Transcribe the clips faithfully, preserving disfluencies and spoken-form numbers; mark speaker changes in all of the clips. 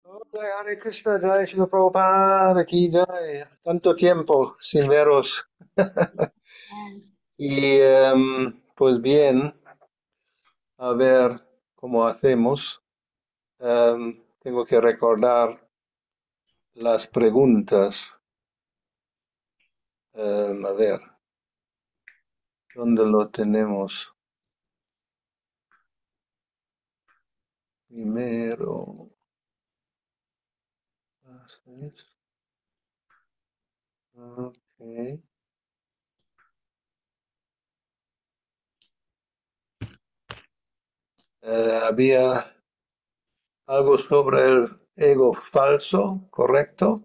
Speaker 1: Jai Hare Krishna, Jai Shri Prabhupada, aquí Jai. Tanto tiempo sin veros. Y em, pues bien, a ver cómo hacemos. Em, tengo que recordar las preguntas. Em, a ver, ¿dónde lo tenemos? Primero. Ok. Eh, había algo sobre el ego falso, ¿correcto?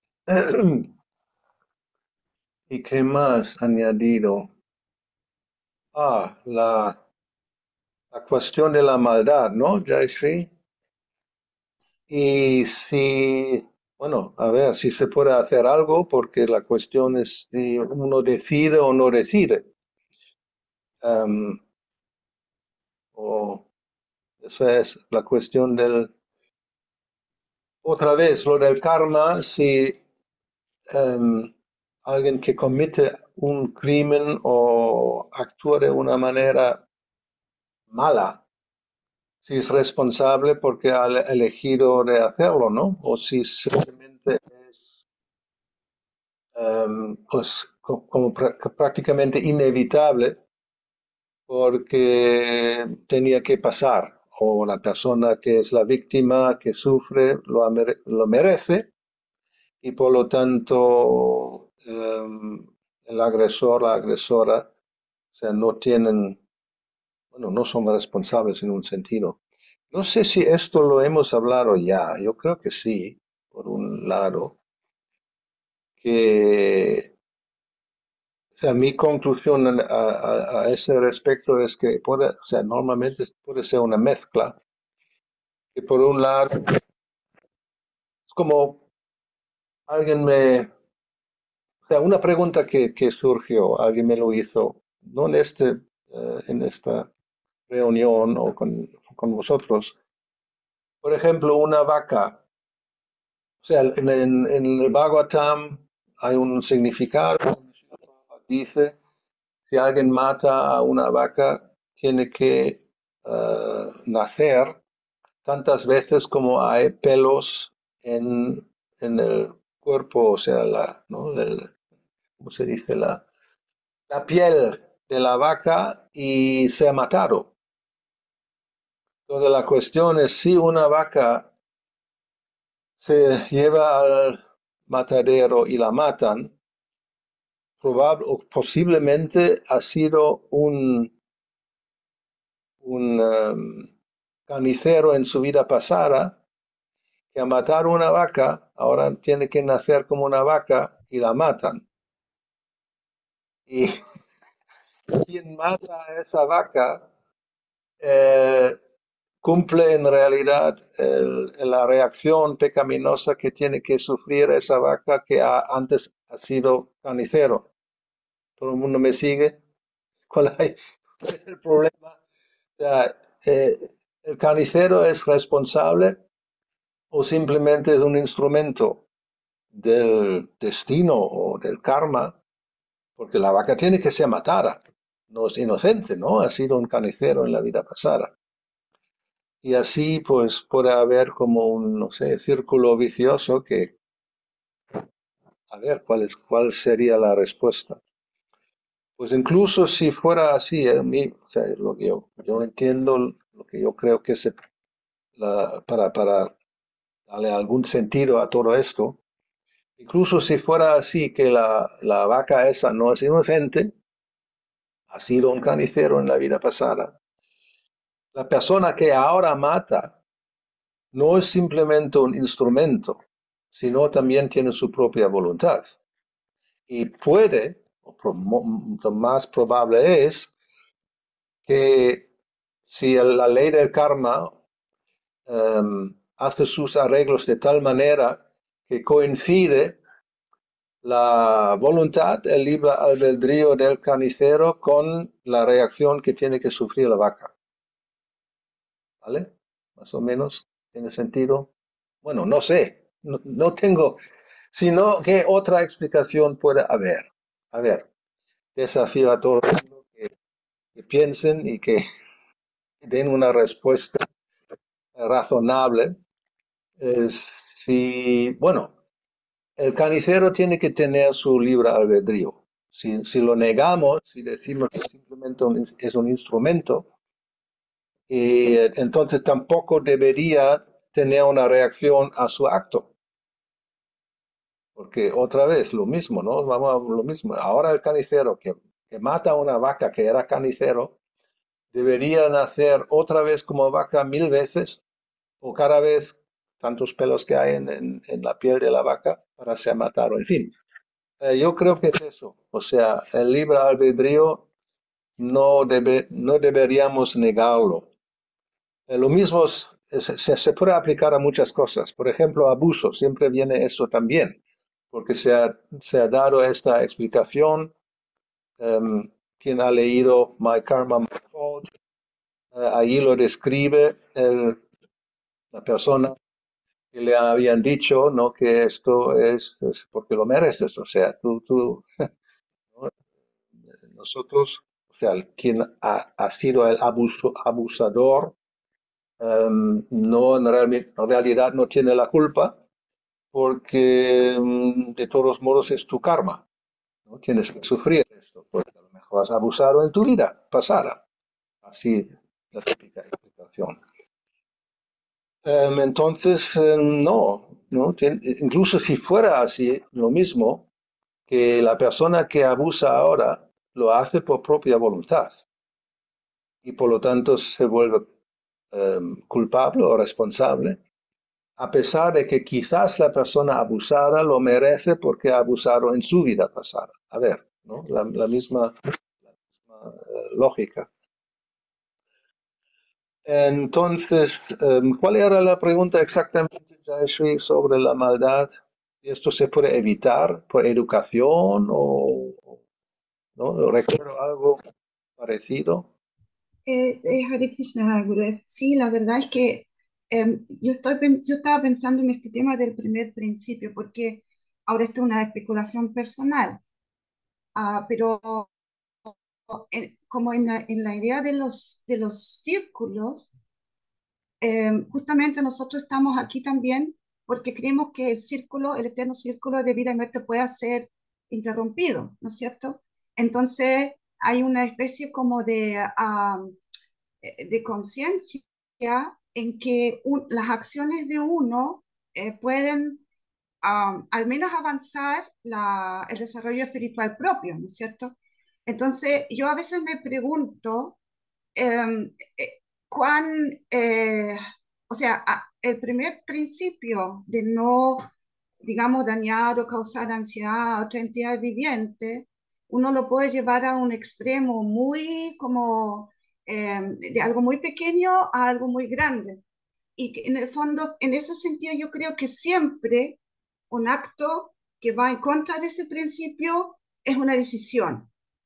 Speaker 1: ¿Y qué más añadido? Ah, la, la cuestión de la maldad, ¿no, Jayashree? Y si, bueno, a ver, si se puede hacer algo, porque la cuestión es si uno decide o no decide. Em, o esa es la cuestión del, otra vez, lo del karma, si em, alguien que comete un crimen o actúa de una manera mala, si es responsable porque ha elegido de hacerlo, ¿no? O si simplemente es um, pues, como prácticamente inevitable porque tenía que pasar, o la persona que es la víctima, que sufre, lo, lo merece, y por lo tanto um, el agresor, la agresora, o sea, no tienen, bueno, no son responsables en un sentido. No sé si esto lo hemos hablado ya, yo creo que sí, por un lado, que, o sea, mi conclusión a, a, a ese respecto es que puede, o sea, normalmente puede ser una mezcla, que por un lado es como alguien me, o sea, una pregunta que, que surgió, alguien me lo hizo, no en este, uh, en esta reunión o con, con vosotros, por ejemplo, una vaca. O sea, en, en, en el Bhagavatam hay un significado, dice, si alguien mata a una vaca, tiene que uh, nacer tantas veces como hay pelos en, en el cuerpo, o sea, la, ¿no? El, ¿cómo se dice? La, la piel de la vaca y se ha matado. Entonces la cuestión es si una vaca se lleva al matadero y la matan, probable o posiblemente ha sido un, un um, carnicero en su vida pasada que a matar una vaca, ahora tiene que nacer como una vaca y la matan. Y quien mata a esa vaca eh, cumple en realidad el, la reacción pecaminosa que tiene que sufrir esa vaca que ha, antes ha sido carnicero. ¿Todo el mundo me sigue? ¿Cuál es el problema? O sea, eh, ¿el carnicero es responsable o simplemente es un instrumento del destino o del karma? Porque la vaca tiene que ser matada, no es inocente, ¿no? Ha sido un carnicero en la vida pasada. Y así pues puede haber como un, no sé, círculo vicioso que, a ver, ¿cuál, es, cuál sería la respuesta? Pues incluso si fuera así, eh, mi, o sea, lo que yo, yo entiendo, lo que yo creo que es la, para, para darle algún sentido a todo esto, incluso si fuera así que la, la vaca esa no es inocente, ha sido un carnicero en la vida pasada, la persona que ahora mata no es simplemente un instrumento, sino también tiene su propia voluntad. Y puede, o lo más probable es, que si la ley del karma um, hace sus arreglos de tal manera que coincide la voluntad, el libre albedrío del carnicero con la reacción que tiene que sufrir la vaca. ¿Vale? Más o menos, ¿tiene sentido? Bueno, no sé, no, no tengo, sino que otra explicación puede haber. A ver, desafío a todos que, que piensen y que den una respuesta razonable. Es, si, bueno, el carnicero tiene que tener su libre albedrío. Si, si lo negamos, si decimos que simplemente un- es un instrumento, y eh, entonces tampoco debería tener una reacción a su acto. Porque otra vez, lo mismo, ¿no? Vamos a lo mismo. Ahora el carnicero que, que mata a una vaca que era carnicero, debería nacer otra vez como vaca mil veces, o cada vez tantos pelos que hay en, en- en la piel de la vaca para ser matado. En fin, eh, yo creo que es eso. O sea, el libre albedrío no debe, no deberíamos negarlo. Eh, lo mismo es- se, se- se puede aplicar a muchas cosas. Por ejemplo, abuso, siempre viene eso también, porque se ha, se ha dado esta explicación. em, quien ha leído My Karma, My Fault, eh, allí lo describe el- la persona que le habían dicho, ¿no? Que esto es, es porque lo mereces. O sea, tú, tú, ¿no? Nosotros, o sea, quien ha, ha sido el abuso, abusador, em, no en, realme- en realidad no tiene la culpa porque em, de todos modos es tu karma, ¿no? Tienes que sufrir esto, porque a lo mejor has abusado en tu vida pasada. Así la típica explicación. Em, entonces, em, no, ¿no? Tien- incluso si fuera así, lo mismo, que la persona que abusa ahora lo hace por propia voluntad y por lo tanto se vuelve em, culpable o responsable, a pesar de que quizás la persona abusada lo merece porque ha abusado en su vida pasada. A ver, ¿no? La, la misma, eh, lógica. Entonces, em, ¿cuál era la pregunta exactamente, Jayashree, sobre la maldad? ¿Esto se puede evitar por educación o no? ¿Recuerdo algo parecido?
Speaker 2: Eh, eh, Hare Krishna, Gurudev. Sí, la verdad es que em, yo estoy, pen- yo estaba pensando en este tema del primer principio, porque ahora esto es una especulación personal, ah, pero en- como en la, en la idea de los, de los círculos, em, justamente nosotros estamos aquí también porque creemos que el círculo, el eterno círculo de vida y muerte puede ser interrumpido, ¿no es cierto? Entonces hay una especie como de... ah, eh, de conciencia en que un- las acciones de uno eh, pueden um, al menos avanzar la, el desarrollo espiritual propio, ¿no es cierto? Entonces, yo a veces me pregunto eh, eh, cuán, eh, o sea, a- el primer principio de no, digamos, dañar o causar ansiedad a otra entidad viviente, uno lo puede llevar a un extremo muy como eh, de algo muy pequeño a algo muy grande. Y que en el fondo, en ese sentido, yo creo que siempre un acto que va en contra de ese principio es una decisión,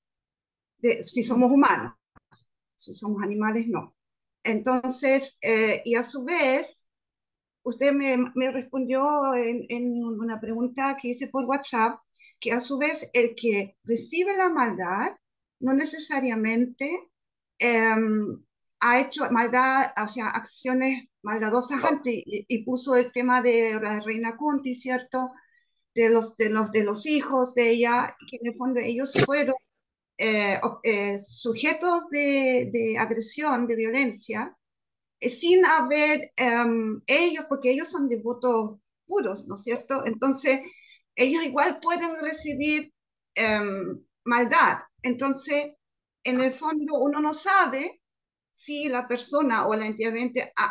Speaker 2: de, si somos humanos, si somos animales, no. Entonces, eh, y a su vez, usted me, me respondió en, en, una pregunta que hice por WhatsApp, que a su vez el que recibe la maldad no necesariamente eh, ha hecho maldad, o sea, acciones maldadosas antes, y, y puso el tema de la reina Kunti, ¿cierto? De los, de los, de los hijos de ella, que en el fondo ellos fueron eh, eh, sujetos de, de agresión, de violencia, eh, sin haber um, ellos, porque ellos son devotos puros, ¿no es cierto? Entonces, ellos igual pueden recibir um, maldad. Entonces, en el fondo, uno no sabe si la persona o la entidad a,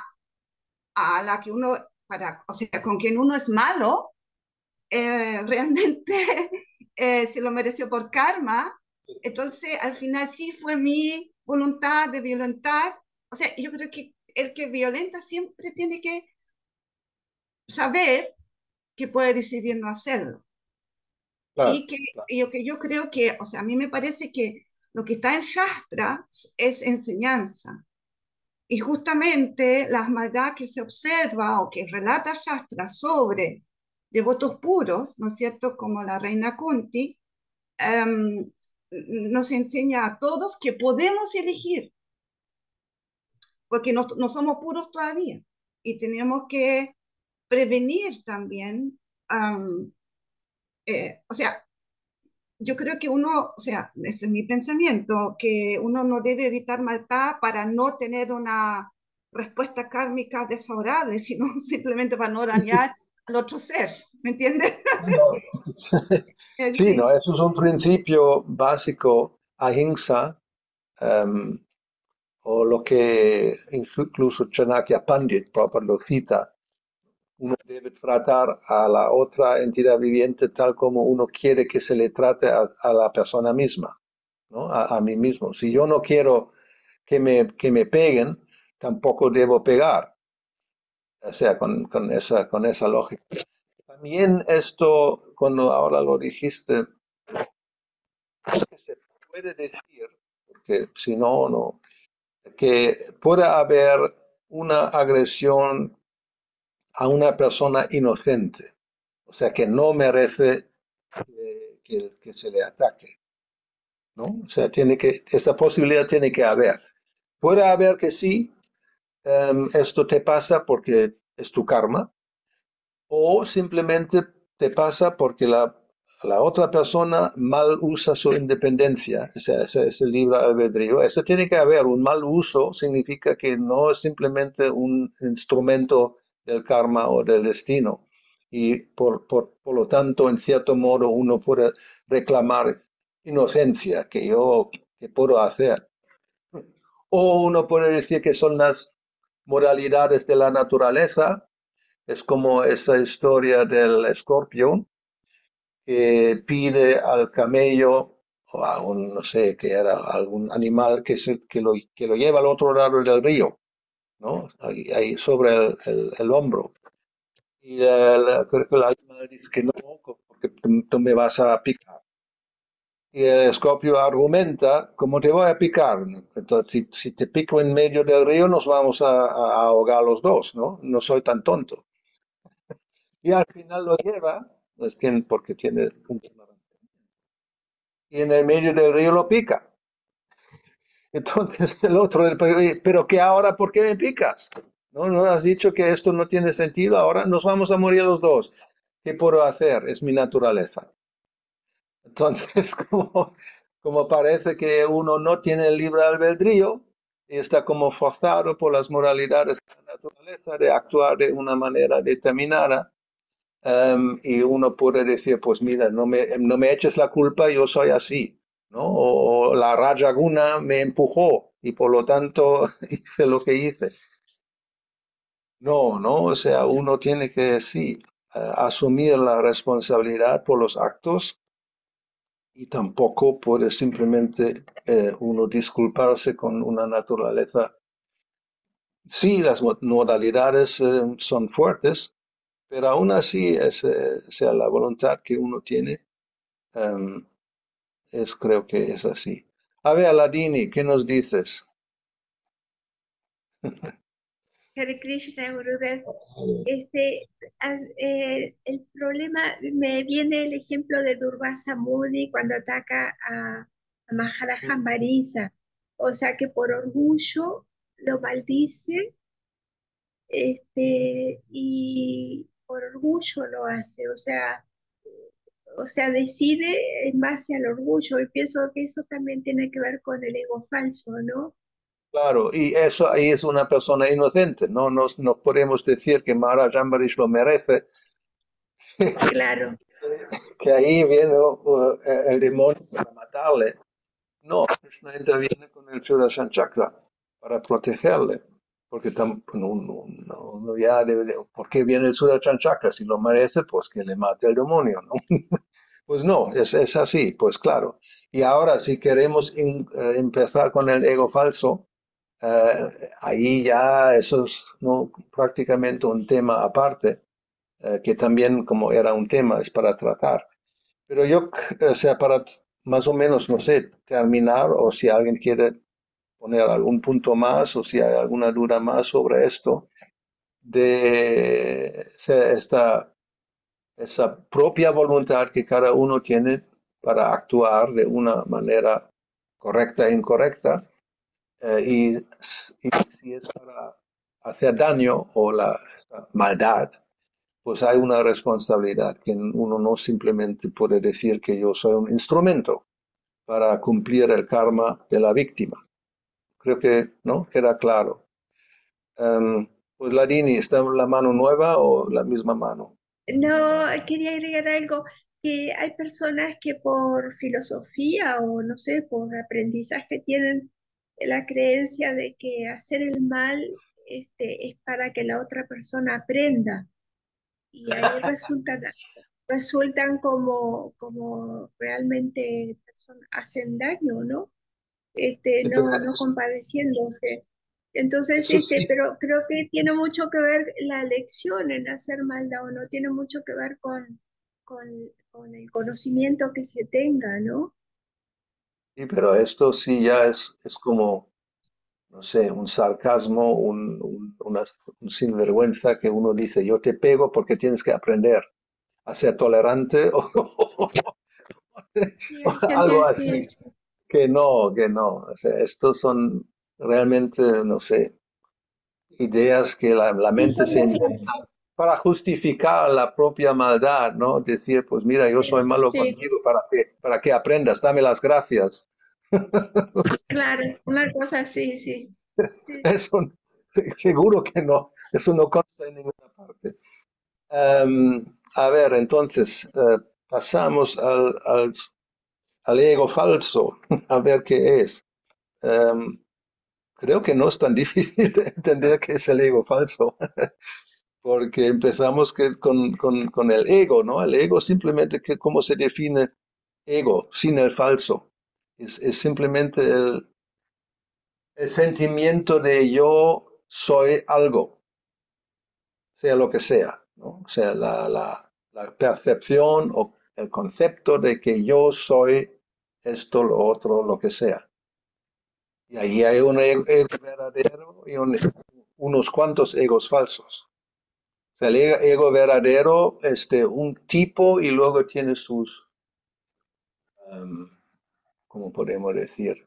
Speaker 2: a la que uno, para, o sea, con quien uno es malo, eh, realmente eh, se lo mereció por karma. Entonces, al final sí fue mi voluntad de violentar. O sea, yo creo que el que violenta siempre tiene que saber que puede decidir no hacerlo.
Speaker 1: Claro,
Speaker 2: Y que,
Speaker 1: claro.
Speaker 2: y lo que yo creo que, o sea, a mí me parece que lo que está en Shastra es enseñanza. y justamente las maldades que se observa o que relata Shastra sobre devotos puros, ¿no es cierto?, como la reina Kunti, em, nos enseña a todos que podemos elegir, porque no, no somos puros todavía y tenemos que prevenir también, um, eh, o sea, yo creo que uno, o sea, ese es mi pensamiento, que uno no debe evitar maldad para no tener una respuesta kármica desfavorable, sino simplemente para no dañar al otro ser, ¿me entiendes?
Speaker 1: No.
Speaker 2: Eh,
Speaker 1: Sí, no,
Speaker 2: sí,
Speaker 1: eso es un principio básico, ahimsa, em, o lo que incluso Chanakya Pandit propio lo cita. Uno debe tratar a la otra entidad viviente tal como uno quiere que se le trate a, a la persona misma, ¿no? A, a mí mismo. Si yo no quiero que me, que me peguen, tampoco debo pegar. O sea, con, con esa, con esa lógica. También esto, cuando ahora lo dijiste, que se puede decir, porque si no, no, que puede haber una agresión a una persona inocente, o sea, que no merece que, que, que se le ataque, ¿no? O sea, tiene que, esa posibilidad tiene que haber. Puede haber que sí, um, esto te pasa porque es tu karma, o simplemente te pasa porque la, la otra persona mal usa su independencia, o sea, ese es el libre albedrío. Eso tiene que haber. Un mal uso significa que no es simplemente un instrumento del karma o del destino. Y por, por, por lo tanto, en cierto modo, uno puede reclamar inocencia que yo que puedo hacer. O uno puede decir que son las moralidades de la naturaleza. Es como esa historia del escorpión que pide al camello o a un, no sé, que era algún animal que, se, que, lo, que lo lleva al otro lado del río, ¿no? Ahí, ahí sobre el, el, el hombro. Y el, creo que el animal dice que no, porque tú, tú me vas a picar. Y el escorpio argumenta, ¿cómo te voy a picar? Entonces, si, si te pico en medio del río, nos vamos a, a ahogar los dos, ¿no? No soy tan tonto. Y al final lo lleva, pues, porque tiene un y en el medio del río lo pica. Entonces el otro, pero ¿qué ahora? ¿Por qué me picas? ¿No? ¿No has dicho que esto no tiene sentido? Ahora nos vamos a morir los dos. ¿Qué puedo hacer? Es mi naturaleza. Entonces, como, como parece que uno no tiene el libre albedrío y está como forzado por las moralidades de la naturaleza de actuar de una manera determinada, Um, y uno puede decir, pues mira, no me, no me eches la culpa, yo soy así, ¿no? O, o la Rajaguna me empujó y por lo tanto hice lo que hice. No, no, o sea, uno tiene que, sí, uh, asumir la responsabilidad por los actos y tampoco puede simplemente eh, uno disculparse con una naturaleza. Sí, las modalidades eh, son fuertes, pero aún así, es, eh, sea la voluntad que uno tiene, um, es, creo que es así. A ver, Aladini, ¿qué nos dices?
Speaker 3: Hare Krishna, Gurudev. Este, al- eh, el problema, me viene el ejemplo de Durvasa Muni cuando ataca a, a Maharaja Ambarisa. O sea que por orgullo lo maldice, este, y por orgullo lo hace. O sea, o sea, decide en base al orgullo. Y pienso que eso también tiene que ver con el ego falso, ¿no?
Speaker 1: Claro, y eso ahí es una persona inocente, no nos no podemos decir que Maharaj Ambarish lo merece,
Speaker 3: Claro,
Speaker 1: que ahí viene uh, el demonio para matarle. No, Krishna interviene con el Sudarshan Chakra para protegerle, porque tam, no, no, no, no ya debe de, ¿por qué viene el Sudarshan Chakra? Si lo merece, pues que le mate el demonio, ¿no? Pues no, es, es así, pues claro. Y ahora, si queremos in, eh, empezar con el ego falso, eh, ahí ya eso es, ¿no?, prácticamente un tema aparte, eh, que también como era un tema, es para tratar. Pero yo, o sea, para más o menos, no sé, terminar, o si alguien quiere poner algún punto más o si hay alguna duda más sobre esto, de esta, esa propia voluntad que cada uno tiene para actuar de una manera correcta e incorrecta, eh, y, y si es para hacer daño o la esta maldad, pues hay una responsabilidad que uno no simplemente puede decir que yo soy un instrumento para cumplir el karma de la víctima. Creo que no queda claro. Um, pues Ladini, ¿está la mano nueva o la misma mano?
Speaker 3: No, quería agregar algo, que hay personas que por filosofía o no sé, por aprendizaje tienen la creencia de que hacer el mal este, es para que la otra persona aprenda y ahí resultan, resultan como, como realmente personas hacen daño, ¿no? Este,
Speaker 1: Sí, pero
Speaker 3: no, no compadeciéndose. Entonces,
Speaker 1: eso
Speaker 3: este,
Speaker 1: sí,
Speaker 3: pero creo que tiene mucho que ver la elección en hacer maldad o no, tiene mucho que ver con, con, con el conocimiento que se tenga, ¿no?
Speaker 1: sí, pero esto sí ya es, es como, no sé, un sarcasmo, un, un, una, un sinvergüenza que uno dice, yo te pego porque tienes que aprender a ser tolerante o,
Speaker 3: Sí,
Speaker 1: o
Speaker 3: hay gente
Speaker 1: algo
Speaker 3: así.
Speaker 1: así. Que no, que no. O sea, estos son realmente, no sé, ideas que la, la
Speaker 3: Sí,
Speaker 1: mente
Speaker 3: son
Speaker 1: se inventa
Speaker 3: ideas.
Speaker 1: para justificar la propia maldad, ¿no? Decir, pues mira, yo soy malo
Speaker 3: Sí,
Speaker 1: contigo para que, para que aprendas, dame las gracias.
Speaker 3: claro, una cosa así, sí. Sí,
Speaker 1: Eso seguro que no, eso no consta en ninguna parte. Um, a ver, entonces, uh, pasamos al, al, al, ego falso, a ver qué es. Um, creo que no es tan difícil de entender qué es el ego falso, porque empezamos que con, con, con, el ego, ¿no? El ego simplemente, que, ¿cómo se define ego sin el falso? Es, es simplemente el, el sentimiento de yo soy algo, sea lo que sea, ¿no? O sea, la, la, la percepción o el concepto de que yo soy esto, lo otro, lo que sea. Y ahí hay un ego, ego verdadero y un, unos cuantos egos falsos. O sea, el ego, ego verdadero, este, un tipo y luego tiene sus, um, ¿cómo podemos decir?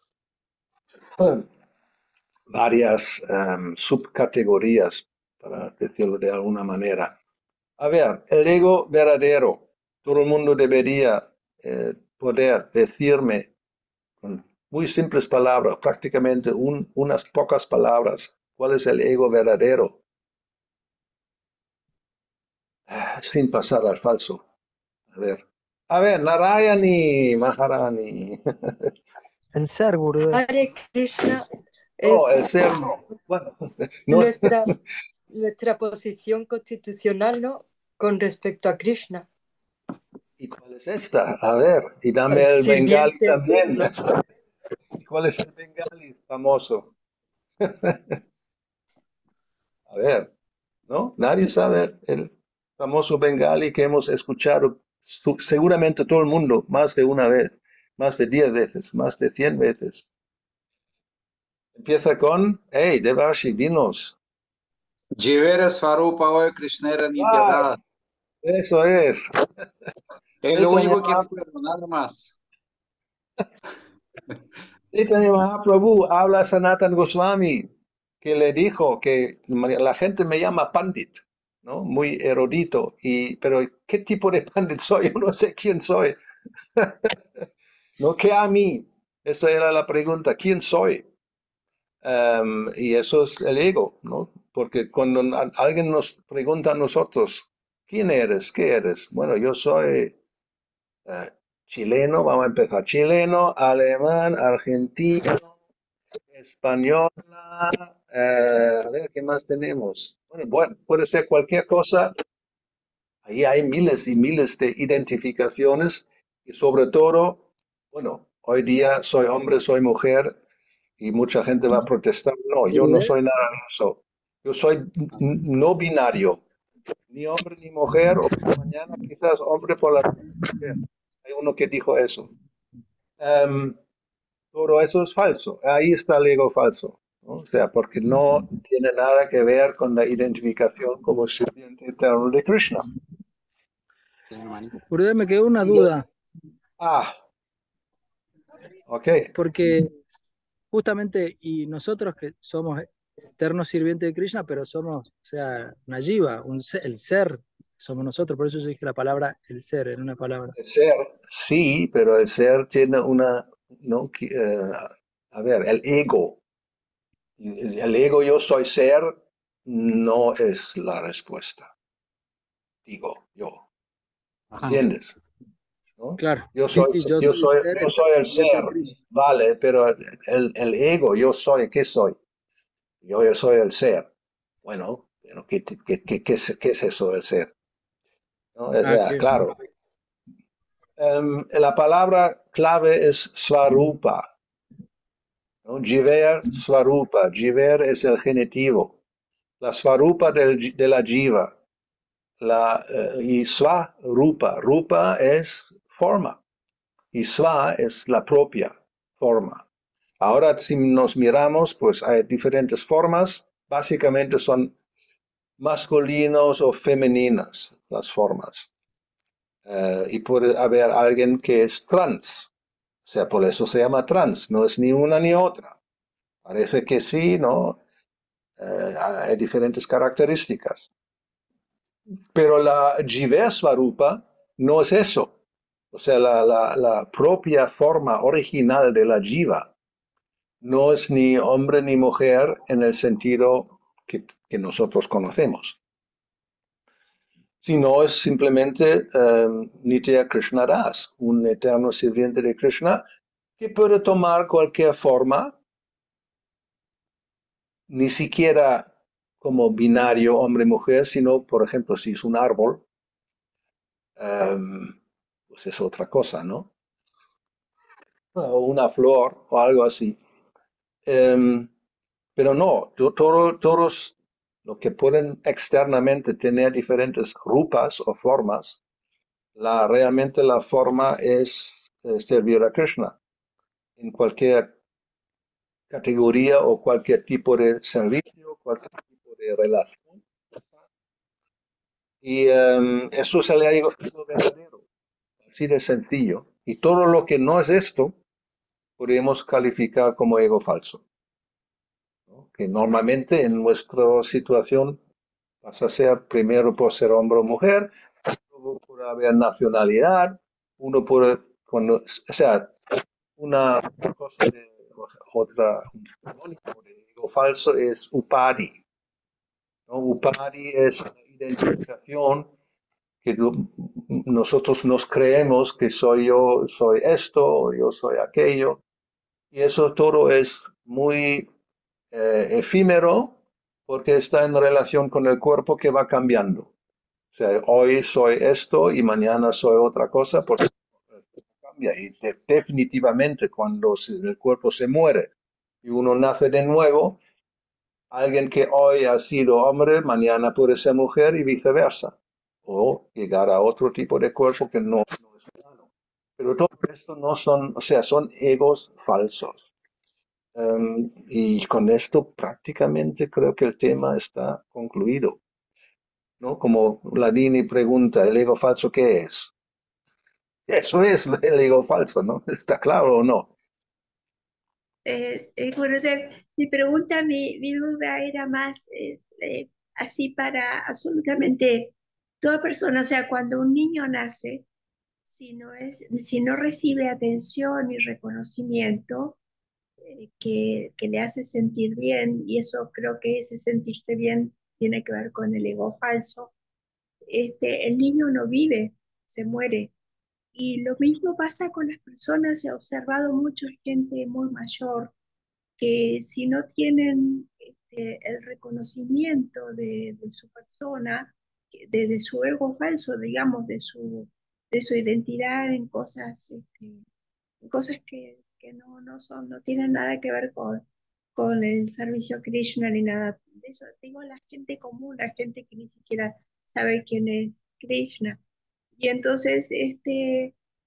Speaker 1: Varias um, subcategorías, para decirlo de alguna manera. A ver, el ego verdadero. Todo el mundo debería eh, poder decirme con muy simples palabras, prácticamente un, unas pocas palabras, cuál es el ego verdadero, sin pasar al falso. A ver, a ver, Narayani, Maharani.
Speaker 4: El ser, Gurudev.
Speaker 5: Hare Krishna
Speaker 1: Oh,
Speaker 5: es
Speaker 1: el ser no. Bueno, no.
Speaker 5: nuestra, nuestra posición constitucional, ¿no? Con respecto a Krishna.
Speaker 1: ¿Y cuál es esta? A ver, y dame el bengali
Speaker 5: Sirviente,
Speaker 1: también.
Speaker 5: ¿no?
Speaker 1: ¿Y cuál es el bengali famoso? A ver, ¿no? Nadie sabe el famoso bengali que hemos escuchado su- seguramente todo el mundo más de una vez, más de diez veces, más de cien veces. Empieza con, hey, Devarshi, dinos.
Speaker 6: Jivera Svarupa Krishnera
Speaker 1: Ah,
Speaker 6: Nityada.
Speaker 1: eso es.
Speaker 6: Es lo
Speaker 1: Chaitanya,
Speaker 6: único que recuerdo, nada más.
Speaker 1: Chaitanya Mahaprabhu habla a Sanatan Goswami, que le dijo que la gente me llama Pandit, ¿no? Muy erudito, y, pero ¿qué tipo de Pandit soy? Yo no sé quién soy. No, que a mí. Esta era la pregunta, ¿quién soy? Um, y eso es el ego, ¿no? Porque cuando a- alguien nos pregunta a nosotros, ¿quién eres? ¿Qué eres? Bueno, yo soy eh, chileno, vamos a empezar, chileno, alemán, argentino, española, eh, a ver, ¿qué más tenemos? Bueno, bueno, puede ser cualquier cosa. Ahí hay miles y miles de identificaciones y sobre todo, bueno, hoy día soy hombre, soy mujer y mucha gente va a protestar. No, yo no soy nada de eso. Yo soy n- no binario, ni hombre ni mujer, o mañana quizás hombre por la mujer. Hay uno que dijo eso. Em, todo eso es falso. Ahí está el ego falso, ¿no? O sea, porque no tiene nada que ver con la identificación como sirviente eterno de Krishna.
Speaker 7: Gurudev, me quedó una duda,
Speaker 1: Ah, ok.
Speaker 7: porque justamente, y nosotros que somos eternos sirvientes de Krishna, pero somos, o sea, una jiva, un ser- el ser, somos nosotros, por eso yo dije la palabra el ser en una palabra.
Speaker 1: El ser, sí, pero el ser tiene una, no, qui- eh, a ver, el ego. El el ego yo soy ser no es la respuesta, digo yo.
Speaker 7: Ajá.
Speaker 1: ¿Entiendes? ¿No?
Speaker 7: Claro,
Speaker 1: Yo
Speaker 7: sí,
Speaker 1: soy,
Speaker 7: sí, yo
Speaker 1: yo
Speaker 7: soy el
Speaker 1: soy,
Speaker 7: ser
Speaker 1: yo soy
Speaker 7: eterno
Speaker 1: el
Speaker 7: sirviente de
Speaker 1: ser,
Speaker 7: Krishna.
Speaker 1: vale, pero el, el ego, yo soy, ¿qué soy? Yo, yo soy el ser. Bueno, pero ¿qué, qué, qué, qué es, qué es eso del ser? ¿No? O
Speaker 7: Ah,
Speaker 1: sea,
Speaker 7: qué
Speaker 1: claro. Em, la palabra clave es svarupa, ¿no? Jiver svarupa. Jiver es el genitivo. La svarupa del, de la jiva. La, eh, y sva rupa. Rupa es forma. Y sva es la propia forma. Ahora, si nos miramos, pues hay diferentes formas. Básicamente son masculinos o femeninas las formas. Eh, y puede haber alguien que es trans. O sea, por eso se llama trans. No es ni una ni otra. Parece que sí, ¿no? Eh, hay diferentes características. Pero la Jivesvarupa no es eso. O sea, la, la, la propia forma original de la Jiva no es ni hombre ni mujer en el sentido que, que nosotros conocemos, sino es simplemente um, Nitya Krishna Das, un eterno sirviente de Krishna que puede tomar cualquier forma, ni siquiera como binario hombre-mujer, sino, por ejemplo, si es un árbol, um, pues es otra cosa, ¿no? O una flor o algo así. Um, pero no, to- todo, todos los que pueden externamente tener diferentes rupas o formas, la, realmente la forma es eh, servir a Krishna en cualquier categoría o cualquier tipo de servicio, cualquier tipo de relación. Y um, eso es el ego verdadero, así de sencillo. Y todo lo que no es esto, podemos calificar como ego falso, ¿no? Que normalmente en nuestra situación pasa a ser primero por ser hombre o mujer, luego por haber nacionalidad, uno por, cuando, o sea, una cosa de, otra, un sinónimo de ego falso es upadi, ¿no? Upadi es una identificación que nosotros nos creemos que soy yo, soy esto, o yo soy aquello, y eso todo es muy eh, efímero porque está en relación con el cuerpo que va cambiando. O sea, hoy soy esto y mañana soy otra cosa porque cambia. Y de, definitivamente cuando se, el cuerpo se muere y uno nace de nuevo, alguien que hoy ha sido hombre, mañana puede ser mujer y viceversa. O llegar a otro tipo de cuerpo que no, no es humano. Pero todo esto no son, o sea, son egos falsos. Um, y con esto prácticamente creo que el tema está concluido, ¿no? Como Ladini pregunta, ¿el ego falso qué es? Eso es el ego falso, ¿no? ¿Está claro o no?
Speaker 3: Eh, eh, Gurudev, mi pregunta, mi, mi duda era más eh, eh, así para absolutamente toda persona. O sea, cuando un niño nace, si no es, si no recibe atención y reconocimiento eh, que, que le hace sentir bien, y eso creo que ese sentirse bien tiene que ver con el ego falso, este, el niño no vive, se muere. Y lo mismo pasa con las personas. He observado mucha gente muy mayor que si no tienen este, el reconocimiento de, de su persona, de, de su ego falso, digamos, de su, de su identidad en cosas, este, en cosas que, que no, no son, no tienen nada que ver con, con el servicio a Krishna ni nada de eso. Digo, la gente común, la gente que ni siquiera sabe quién es Krishna. Y entonces, este,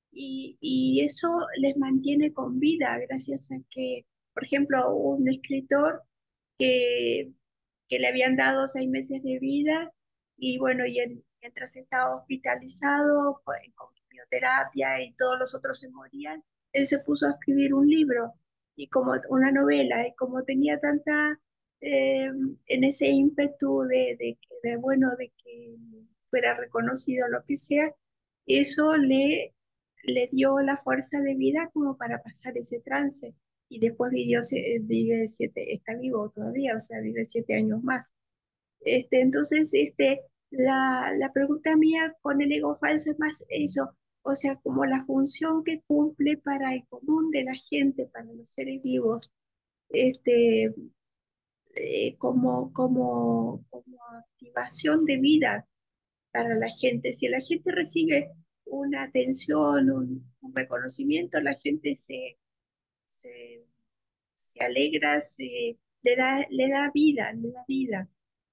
Speaker 3: y, y eso les mantiene con vida gracias a que, por ejemplo, un escritor que, que le habían dado seis meses de vida y bueno, y en- mientras estaba hospitalizado con, con quimioterapia y todos los otros se morían, él se puso a escribir un libro y como una novela y como tenía tanta eh, en ese ímpetu de, de, que- de, bueno, de que fuera reconocido lo que sea, eso le, le dio la fuerza de vida como para pasar ese trance. Y después vivió, se- vive siete, está vivo todavía, o sea, vive siete años más. Este, entonces, este, la, la pregunta mía con el ego falso es más eso, o sea, como la función que cumple para el común de la gente, para los seres vivos, este, eh, como, como, como activación de vida para la gente. Si la gente recibe una atención, un, un reconocimiento, la gente se, se, se alegra, se, le da, le da vida, le da vida.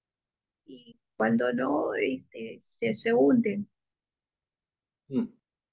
Speaker 3: Y cuando no, este, se, se hunden.
Speaker 1: Mm.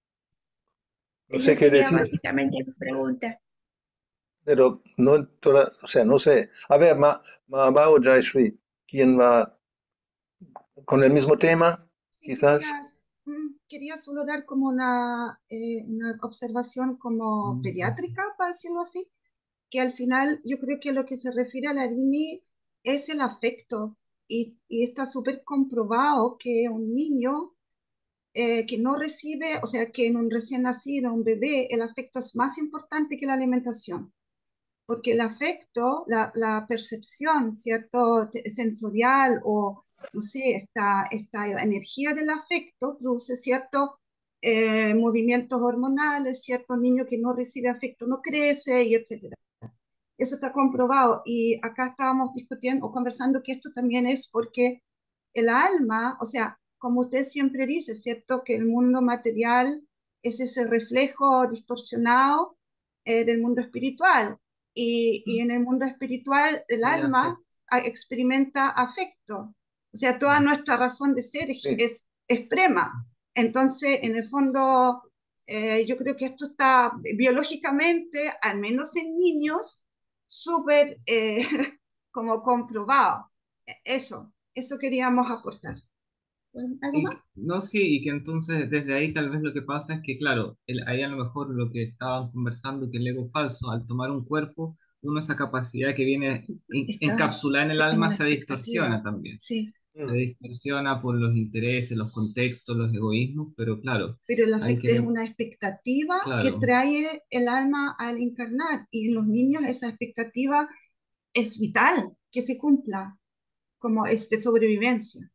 Speaker 1: No
Speaker 3: Esa
Speaker 1: sé qué
Speaker 3: sería
Speaker 1: decir,
Speaker 3: básicamente mi pregunta.
Speaker 1: pero no, toda- o sea, no sé. A ver, Ma, Ma o Jayashree, ¿quién va con el mismo tema?
Speaker 2: Sí,
Speaker 1: Quizás.
Speaker 2: quería, mm, quería solo dar como una, eh, una observación como pediátrica, para decirlo así, que al final yo creo que lo que se refiere a la Larini es el afecto y, y está súper comprobado que un niño eh, que no recibe, o sea, que en un recién nacido, un bebé, el afecto es más importante que la alimentación, porque el afecto, la, la percepción, ¿cierto?, te- sensorial o, no sé, esta, esta energía del afecto produce ciertos eh, movimientos hormonales, cierto niño que no recibe afecto no crece, y etcétera. Eso está comprobado y acá estábamos discutiendo o conversando que esto también es porque el alma, o sea, como usted siempre dice, ¿cierto? Que el mundo material es ese reflejo distorsionado eh, del mundo espiritual y, y en el mundo espiritual el
Speaker 8: Tiene
Speaker 2: alma
Speaker 8: afecto.
Speaker 2: a- experimenta afecto, o sea, toda nuestra razón de ser es,
Speaker 1: Sí.
Speaker 2: es, es prema. Entonces, en el fondo, eh, yo creo que esto está biológicamente, al menos en niños, súper eh, como comprobado. Eso, eso queríamos aportar. ¿Algo
Speaker 8: Y,
Speaker 2: más?
Speaker 8: que- no, sí, y que entonces desde ahí tal vez lo que pasa es que, claro, el- ahí a lo mejor lo que estaban conversando, que el ego falso, al tomar un cuerpo, uno esa capacidad que viene en-
Speaker 2: Está
Speaker 8: encapsulada en el
Speaker 2: sí, en
Speaker 8: alma
Speaker 2: una
Speaker 8: se distorsiona
Speaker 2: expectativa.
Speaker 8: también.
Speaker 2: Sí,
Speaker 8: Se
Speaker 1: Mm.
Speaker 8: distorsiona por los intereses, los contextos, los egoísmos, pero claro,
Speaker 2: pero el
Speaker 8: hay
Speaker 2: afecto es
Speaker 8: que,
Speaker 2: una expectativa que
Speaker 8: claro,
Speaker 2: trae el alma al encarnar y en los niños esa expectativa es vital que se cumpla como es de sobrevivencia.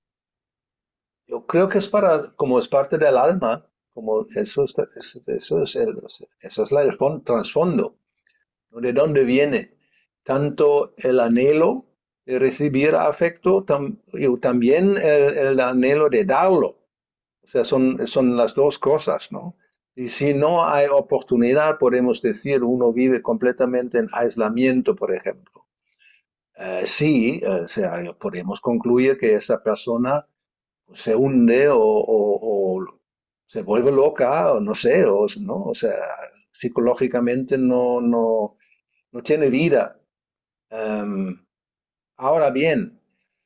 Speaker 1: Yo creo que es para, como es parte del alma, como eso es, es- eso es el, eso es la, el fon- trasfondo, ¿no? ¿De dónde viene? Tanto el anhelo de recibir afecto, tam- y también el, el anhelo de darlo. O sea, son, son las dos cosas, ¿no? Y si no hay oportunidad, podemos decir, uno vive completamente en aislamiento, por ejemplo. Eh, sí, eh, o sea, podemos concluir que esa persona pues, se hunde o, o- o se vuelve loca, o no sé, o, ¿no? O sea, psicológicamente no, no, no tiene vida. Em, ahora bien,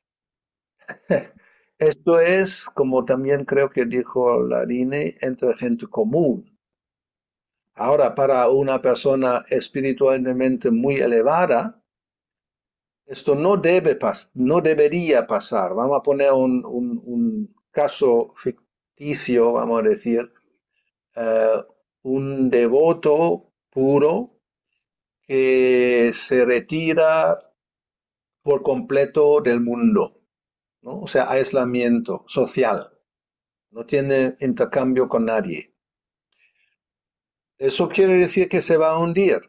Speaker 1: esto es, como también creo que dijo Larine, entre gente común. Ahora, para una persona espiritualmente muy elevada, esto no debe pas no debería pasar. Vamos a poner un, un- un caso ficticio, vamos a decir, eh, un devoto puro que se retira por completo del mundo, ¿no? O sea, aislamiento social, no tiene intercambio con nadie. Eso quiere decir que se va a hundir.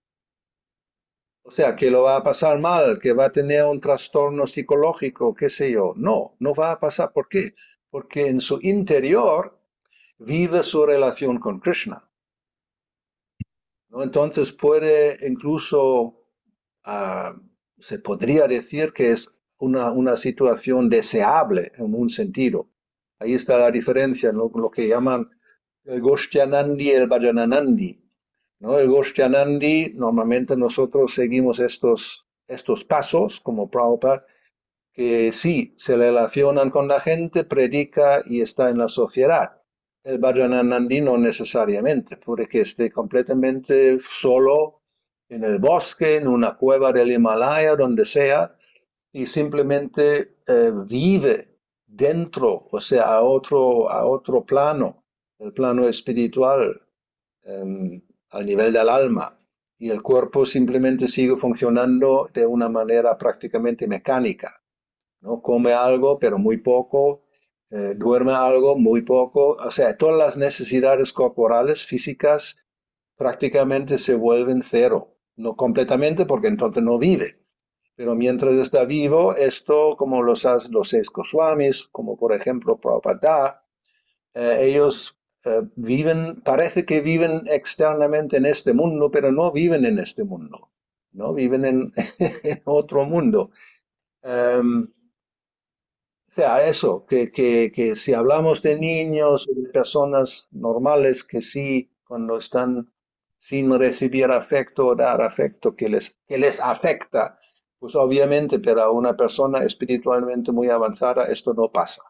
Speaker 1: O sea, que lo va a pasar mal, que va a tener un trastorno psicológico, qué sé yo. No, no va a pasar. ¿Por qué? Porque en su interior vive su relación con Krishna, ¿no? Entonces puede incluso, ah, se podría decir que es una, una situación deseable en un sentido. Ahí está la diferencia, ¿no? Lo que llaman el Goshtyanandi y el Vajananandi, ¿no? El Goshtyanandi, normalmente nosotros seguimos estos, estos pasos como Prabhupada, que sí, se relacionan con la gente, predica y está en la sociedad. El Vajananandi no necesariamente, puede que esté completamente solo en el bosque, en una cueva del Himalaya, donde sea, y simplemente eh, vive dentro, o sea, a otro, a otro plano, el plano espiritual, eh, al nivel del alma. Y el cuerpo simplemente sigue funcionando de una manera prácticamente mecánica, ¿no? Come algo, pero muy poco, eh, duerme algo, muy poco. O sea, todas las necesidades corporales, físicas, prácticamente se vuelven cero. No completamente, porque entonces no vive. Pero mientras está vivo, esto, como los, los seis Goswamis, como por ejemplo Prabhupada, eh, ellos eh, viven, parece que viven externamente en este mundo, pero no viven en este mundo, ¿no? Viven en, en otro mundo. Um, o sea, eso, que, que, que si hablamos de niños, de personas normales que sí, cuando están sin recibir afecto o dar afecto que les, que les afecta, pues obviamente para una persona espiritualmente muy avanzada esto no pasa.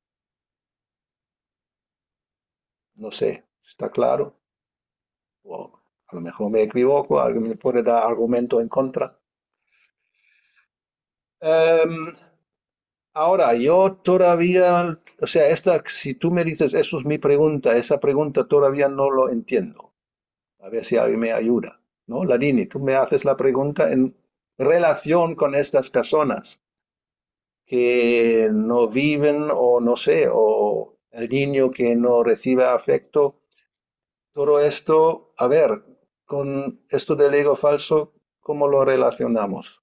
Speaker 1: No sé, ¿está claro? O a lo mejor me equivoco, alguien me puede dar argumento en contra. Um, Ahora, yo todavía, o sea, esta, si tú me dices, eso es mi pregunta, esa pregunta todavía no lo entiendo. A ver si alguien me ayuda, ¿no? Ladini, tú me haces la pregunta en relación con estas personas que no viven o no sé, o el niño que no recibe afecto. Todo esto, a ver, con esto del ego falso, ¿cómo lo relacionamos?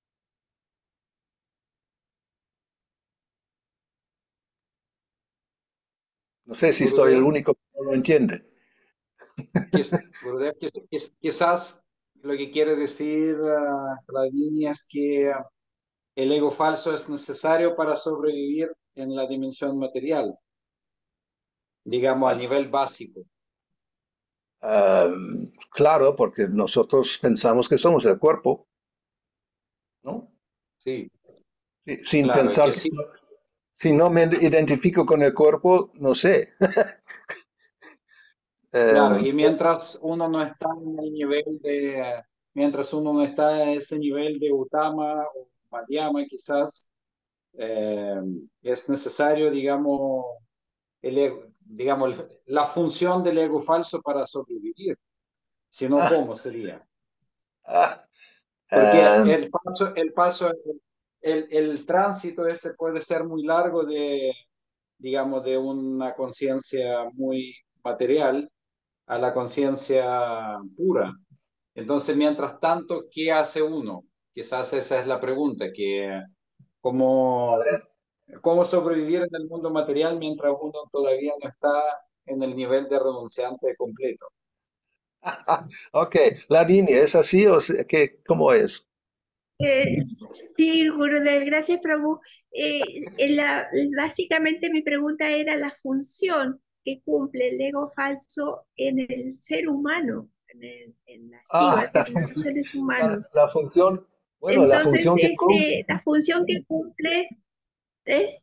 Speaker 1: No sé si estoy el
Speaker 6: Gurudev,
Speaker 1: único que no lo entiende.
Speaker 6: quiz- Gurudev, quiz- quiz- quizás lo que quiere decir uh, Radini es que el ego falso es necesario para sobrevivir en la dimensión material, digamos a
Speaker 1: Bueno,
Speaker 6: nivel básico.
Speaker 1: um, claro, porque nosotros pensamos que somos el cuerpo, ¿no?
Speaker 6: Sí,
Speaker 1: Sí, sin
Speaker 6: claro, es que
Speaker 1: pensar que
Speaker 6: sí,
Speaker 1: so- si no me identifico con el cuerpo, no sé.
Speaker 6: claro,
Speaker 1: Um,
Speaker 6: y mientras uno no está en el nivel de, mientras uno no está en ese nivel de Utama o Madhyama quizás, eh, es necesario, digamos, el ego- digamos, el- la función del ego falso para sobrevivir. Si no,
Speaker 1: ah,
Speaker 6: ¿cómo sería?
Speaker 1: ah,
Speaker 6: Porque
Speaker 1: um,
Speaker 6: el paso, el paso, el, el tránsito ese puede ser muy largo de, digamos, de una conciencia muy material a la conciencia pura. Entonces, mientras tanto, ¿qué hace uno? Quizás esa es la pregunta, que cómo, cómo sobrevivir en el mundo material mientras uno todavía no está en el nivel de renunciante completo.
Speaker 1: ok, la línea es así o sea, que, ¿cómo es?
Speaker 3: Eh, sí, Gurudev, gracias, Prabhu. Eh, en la- básicamente mi pregunta era la función que cumple el ego falso en el ser humano, en, el- en la jiva,
Speaker 1: Ah,
Speaker 3: o sea,
Speaker 1: la
Speaker 3: en los
Speaker 1: función,
Speaker 3: seres
Speaker 1: la,
Speaker 3: humanos.
Speaker 1: la función, bueno, la
Speaker 3: Entonces,
Speaker 1: función que cumple.
Speaker 3: este, la función que cumple es,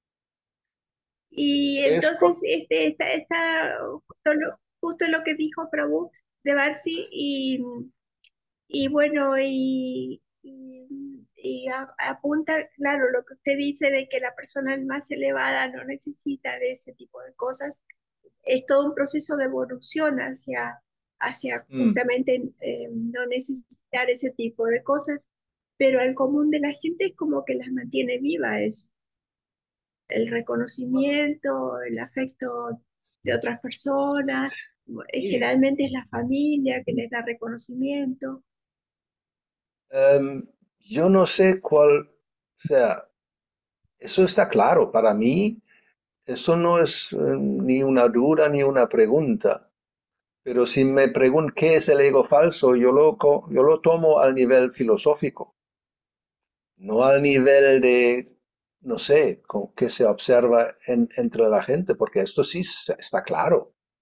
Speaker 3: y
Speaker 1: Es,
Speaker 3: entonces este, está, está justo, lo, justo lo que dijo Prabhu de Barsi, y, y bueno, y, y, y a- apunta, claro, lo que usted dice de que la persona más elevada no necesita de ese tipo de cosas. Es todo un proceso de evolución hacia, hacia
Speaker 1: mm,
Speaker 3: justamente eh, no necesitar ese tipo de cosas, pero el común de la gente es como que las mantiene vivas, es el reconocimiento, el afecto de otras personas, eh,
Speaker 1: sí,
Speaker 3: generalmente es la familia que les da reconocimiento.
Speaker 1: em, yo no sé cuál, o sea, eso está claro, para mí eso no es eh, ni una duda ni una pregunta. Pero si me preguntan qué es el ego falso, yo lo, co- yo lo tomo al nivel filosófico, no al nivel de, no sé, con- que se observa en- entre la gente, porque esto sí se- está claro.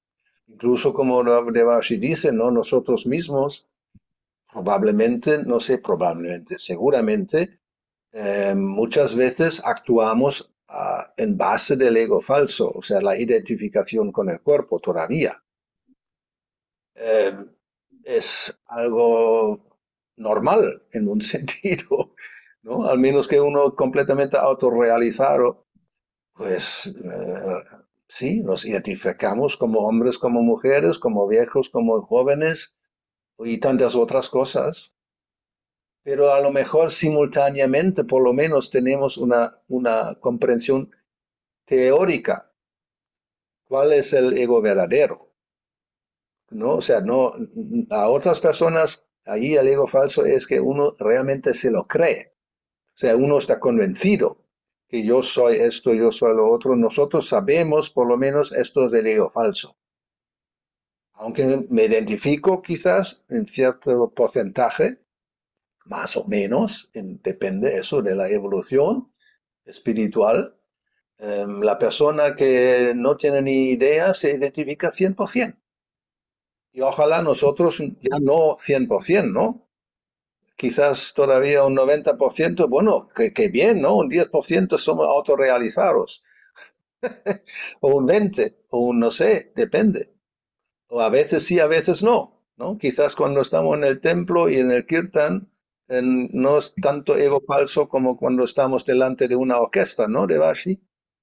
Speaker 1: Incluso como Devashi dice, ¿no? Nosotros mismos, probablemente, no sé, probablemente, seguramente, eh, muchas veces actuamos uh, en base del ego falso, o sea, la identificación con el cuerpo todavía. Eh, es algo normal en un sentido, ¿no? Al menos que uno completamente autorrealizado, pues eh, sí, nos identificamos como hombres, como mujeres, como viejos, como jóvenes y tantas otras cosas. Pero a lo mejor simultáneamente por lo menos tenemos una, una comprensión teórica. ¿Cuál es el ego verdadero? ¿No? O sea, no, a otras personas, ahí el ego falso es que uno realmente se lo cree. O sea, uno está convencido que yo soy esto, yo soy lo otro. Nosotros sabemos por lo menos esto es el ego falso. Aunque me identifico quizás en cierto porcentaje, más o menos, en, depende eso de la evolución espiritual. Eh, la persona que no tiene ni idea se identifica cien por ciento. Y ojalá nosotros ya no cien por ciento, ¿no? Quizás todavía un noventa por ciento, bueno, que, que bien, ¿no? Un diez por ciento somos autorrealizados. O un veinte por ciento, o un no sé, depende. O a veces sí, a veces no, ¿no? Quizás cuando estamos en el templo y en el kirtan, en, no es tanto ego falso como cuando estamos delante de una orquesta, ¿no? De Vashi.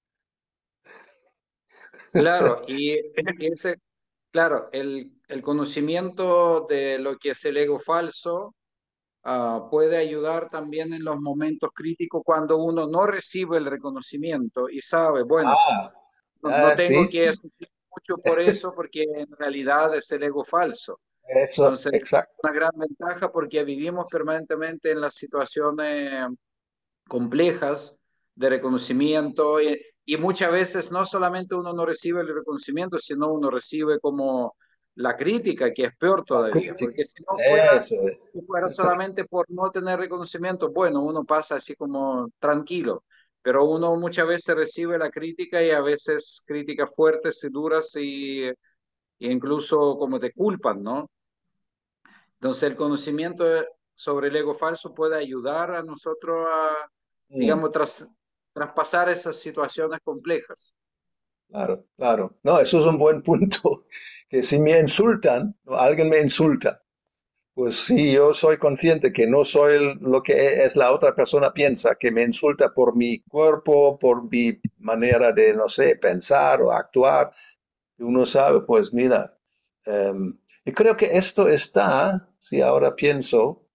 Speaker 6: Claro, y ese, claro, el, el conocimiento de lo que es el ego falso ah, puede ayudar también en los momentos críticos cuando uno no recibe el reconocimiento y sabe, bueno,
Speaker 1: Ah,
Speaker 6: no, no
Speaker 1: ah, sí,
Speaker 6: tengo que
Speaker 1: sí.
Speaker 6: sufrir mucho por eso porque en realidad es el ego falso.
Speaker 1: Eso,
Speaker 6: Entonces,
Speaker 1: exacto.
Speaker 6: una gran ventaja porque vivimos permanentemente en las situaciones complejas de reconocimiento y, y muchas veces no solamente uno no recibe el reconocimiento, sino uno recibe como la crítica, que es peor
Speaker 1: La
Speaker 6: todavía,
Speaker 1: crítica.
Speaker 6: porque si no fuera,
Speaker 1: Eso es.
Speaker 6: si fuera solamente por no tener reconocimiento, bueno, uno pasa así como tranquilo, pero uno muchas veces recibe la crítica y a veces críticas fuertes y duras y, y incluso como te culpan, ¿no? Entonces, el conocimiento sobre el ego falso puede ayudar a nosotros a,
Speaker 1: Mm,
Speaker 6: digamos, tras, traspasar esas situaciones complejas.
Speaker 1: claro, claro. No, eso es un buen punto. Que si me insultan, o alguien me insulta, pues sí, yo soy consciente que no soy el- lo que es la otra persona piensa, que me insulta por mi cuerpo, por mi manera de, no sé, pensar o actuar. Y uno sabe, pues mira, em, y creo que esto está, si ahora pienso,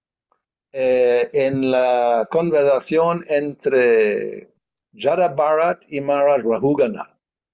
Speaker 1: eh, en la conversación entre Jada Bharat y Maharaj Rahugana.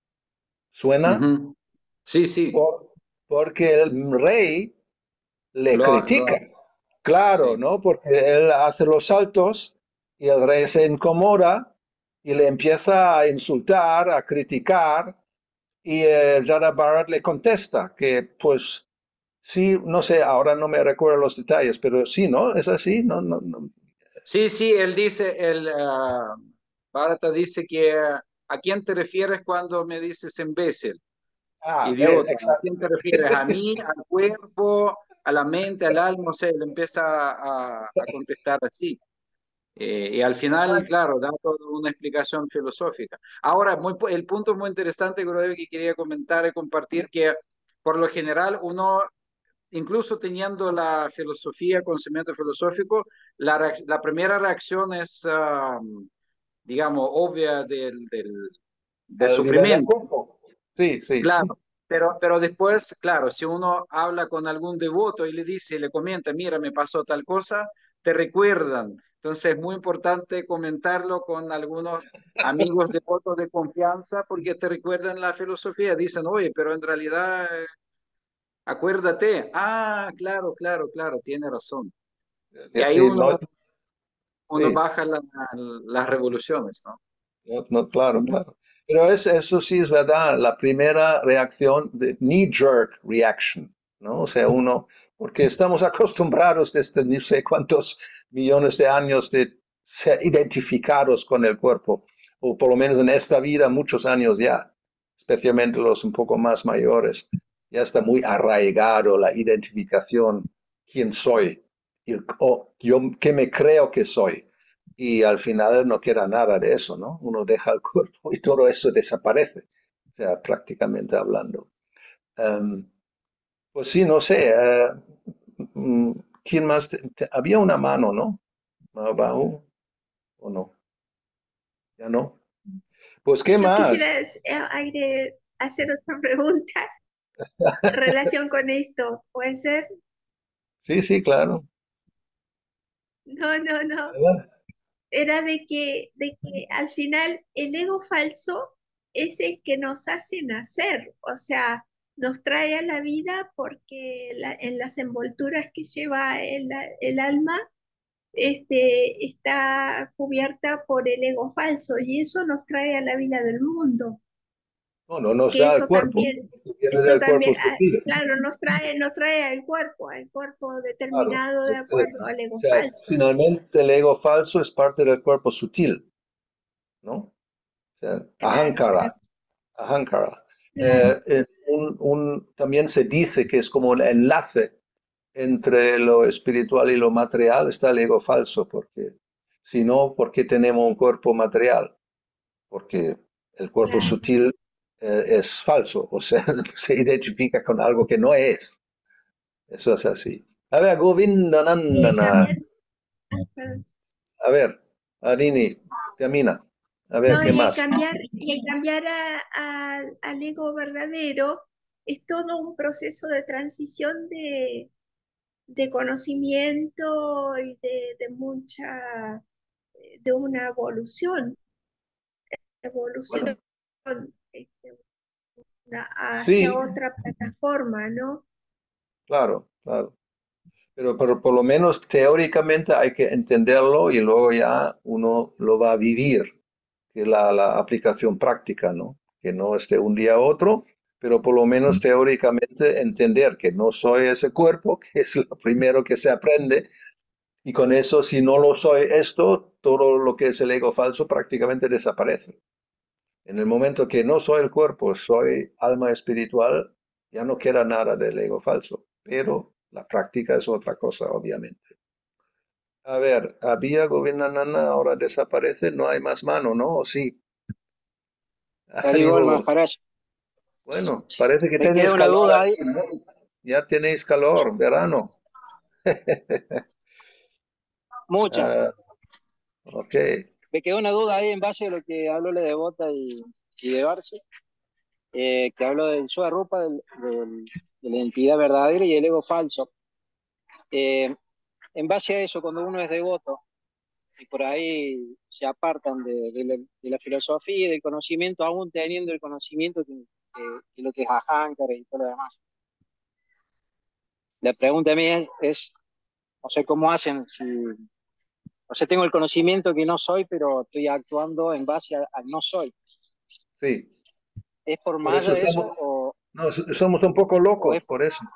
Speaker 1: ¿Suena?
Speaker 6: Ujú. Sí, sí,
Speaker 1: Por- porque el rey le
Speaker 6: lo, ha- lo,
Speaker 1: critica.
Speaker 6: ha-
Speaker 1: Claro,
Speaker 6: sí.
Speaker 1: ¿no? Porque él hace los saltos y el rey se incomoda y le empieza a insultar, a criticar, y eh, Jada Bharat le contesta que, pues, sí, no sé, ahora no me recuerdo los detalles, pero sí, ¿no? Es así, ¿no? No, no.
Speaker 6: Sí, sí, él dice, el ah, Bharata dice que ah, ¿a quién te refieres cuando me dices imbécil?
Speaker 1: Ah, eh,
Speaker 6: Idiota, ¿a
Speaker 1: exacto.
Speaker 6: quién te refieres? ¿A mí, al cuerpo, a la mente, al alma? No sé, él empieza a, a contestar así. Eh, y al
Speaker 1: Eso
Speaker 6: final,
Speaker 1: es.
Speaker 6: claro, da toda una explicación filosófica. Ahora, muy, pu- el punto muy interesante, Gurudev, que quería comentar y compartir, que por lo general uno, incluso teniendo la filosofía, conocimiento filosófico, la, reac- la primera reacción es, ah, digamos, obvia del, del, de
Speaker 1: Al nivel del
Speaker 6: sufrimiento.
Speaker 1: cuerpo. Sí, sí, sí.
Speaker 6: Claro, pero, pero después, claro, si uno habla con algún devoto y le dice, y le comenta, mira, me pasó tal cosa, te recuerdan. Entonces es muy importante comentarlo con algunos amigos devotos de confianza porque te recuerdan la filosofía. Dicen, oye, pero en realidad, eh, acuérdate. Ah, claro, claro, claro, tiene razón.
Speaker 1: Y
Speaker 6: Y ahí
Speaker 1: así, no,
Speaker 6: uno, uno
Speaker 1: sí.
Speaker 6: baja la- las revoluciones, ¿no?
Speaker 1: No, no, claro, claro. Pero es, eso sí es verdad, la primera reacción de knee-jerk reaction, ¿no? O sea, uno, porque estamos acostumbrados desde no sé cuántos millones de años de ser identificados con el cuerpo, o por lo menos en esta vida muchos años ya, especialmente los un poco más mayores. ya está muy arraigado la identificación, quién soy, y, o yo qué me creo que soy. Y al final no queda nada de eso, ¿no? Uno deja el cuerpo y todo eso desaparece, o sea, prácticamente hablando. Um, pues sí, no sé, uh, ¿quién más? Te, te, había una mano, ¿no? Abajo, ¿o no? ¿Ya no? Pues, ¿qué
Speaker 3: Yo
Speaker 1: más?
Speaker 3: quisiera eh, hacer otra pregunta en relación con esto. ¿Puede ser?
Speaker 1: Sí, sí, claro.
Speaker 3: No, no, no. Era de que, de que al final el ego falso es el que nos hace nacer, o sea, nos trae a la vida porque la- en las envolturas que lleva el, el alma este, está cubierta por el ego falso y eso nos trae a la vida del mundo.
Speaker 1: No, no nos
Speaker 3: Que
Speaker 1: da el
Speaker 3: eso
Speaker 1: cuerpo,
Speaker 3: también,
Speaker 1: viene
Speaker 3: eso
Speaker 1: del cuerpo
Speaker 3: también, ah,
Speaker 1: sutil.
Speaker 3: claro, nos trae, nos trae al cuerpo, al cuerpo
Speaker 1: Claro.
Speaker 3: determinado de
Speaker 1: Eh,
Speaker 3: acuerdo al
Speaker 1: O
Speaker 3: ego
Speaker 1: sea,
Speaker 3: falso.
Speaker 1: finalmente el ego falso es parte del cuerpo sutil, ¿no? O sea,
Speaker 3: Claro,
Speaker 1: ahankara, ahankara.
Speaker 3: claro.
Speaker 1: Eh, eh, un- un- también se dice que es como el enlace entre lo espiritual y lo material está el ego falso, porque si no, ¿por qué tenemos un cuerpo material? Porque el cuerpo
Speaker 3: Claro.
Speaker 1: sutil eh, es falso, o sea, se identifica con algo que no es. Eso es así. A ver,
Speaker 3: Y
Speaker 1: Govindanandana.
Speaker 3: también, perdón.
Speaker 1: A ver, Arini, camina. A ver,
Speaker 3: No,
Speaker 1: ¿qué
Speaker 3: y el
Speaker 1: más?
Speaker 3: cambiar, y el cambiar a- a- al ego verdadero es todo un proceso de transición de, de conocimiento y de, de mucha, de una evolución, evolución
Speaker 1: Bueno,
Speaker 3: este, una- hacia
Speaker 1: sí,
Speaker 3: otra plataforma, ¿no?
Speaker 1: claro, claro. Pero, pero por lo menos teóricamente hay que entenderlo y luego ya uno lo va a vivir, que es la, la aplicación práctica, ¿no? Que no es de un día a otro, pero por lo menos teóricamente entender que no soy ese cuerpo, que es lo primero que se aprende, y con eso, si no lo soy esto, todo lo que es el ego falso prácticamente desaparece. En el momento que no soy el cuerpo, soy alma espiritual, ya no queda nada del ego falso, pero la práctica es otra cosa, obviamente. A ver, había Govindanana, ahora desaparece, no hay más mano, ¿no? ¿O sí?
Speaker 9: Igual,
Speaker 1: Haribol.
Speaker 9: Maharaj.
Speaker 1: Bueno, parece que
Speaker 9: Me queda
Speaker 1: tenéis
Speaker 9: una
Speaker 1: calor
Speaker 9: duda ahí.
Speaker 1: aquí, ¿no? Ya tenéis calor, verano.
Speaker 9: Mucha.
Speaker 1: Ah, ok.
Speaker 9: Me quedó una duda ahí en base a lo que habló de Devota y, y de Barsi, eh, que habló del Soa Rupa, del, del- de la identidad verdadera y el ego falso. Eh, en base a eso, cuando uno es devoto y por ahí se apartan de, de la, de la filosofía y del conocimiento, aún teniendo el conocimiento que, que- que lo que es Ahankara y todo lo demás. La pregunta a mí es, es no sé cómo hacen, si, o sea, tengo el conocimiento que no soy, pero estoy actuando en base a- al no soy.
Speaker 1: Sí,
Speaker 9: ¿Es por
Speaker 1: por eso
Speaker 9: malla
Speaker 1: estamos,
Speaker 9: eso o,
Speaker 1: no, so- somos un poco
Speaker 9: o es
Speaker 1: locos, por eso.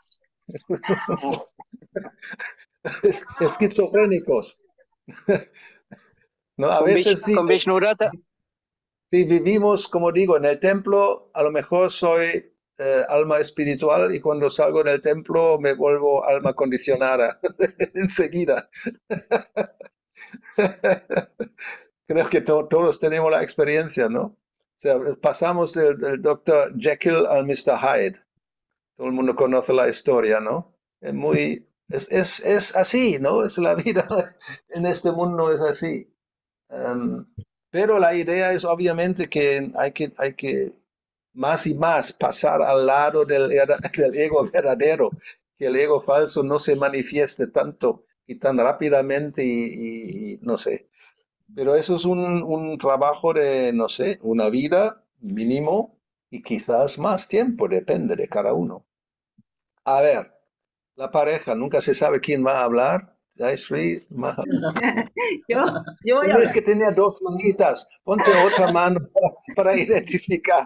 Speaker 1: Es- Esquizofrénicos. No, a
Speaker 9: con, Vish,
Speaker 1: veces sí,
Speaker 9: con Vishnurata?
Speaker 1: si vivimos, como digo, en el templo, a lo mejor soy eh, alma espiritual y cuando salgo del templo me vuelvo alma condicionada enseguida. Creo que to- todos tenemos la experiencia, ¿no? O sea, pasamos del, del doctor Jekyll al mister Hyde. Todo el mundo conoce la historia, ¿no? Es muy, es, es, es así, ¿no? Es la vida en este mundo es así. Um, pero la idea es obviamente que hay que, hay que más y más pasar al lado del, del ego verdadero, que el ego falso no se manifieste tanto y tan rápidamente y, y- y no sé. Pero eso es un, un trabajo de, no sé, una vida mínimo y quizás más tiempo, depende de cada uno. A ver, la pareja, nunca se sabe quién va a hablar. Jayashree, ma-
Speaker 2: Yo, yo voy a
Speaker 1: tienes
Speaker 2: hablar.
Speaker 1: que tener dos manitas, ponte otra mano para, para identificar.